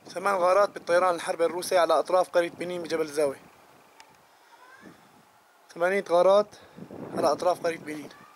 8 غارات بالطيران الحربي الروسي على أطراف قرية بنين بجبل زاوية. 8 غارات على أطراف قرية بنين.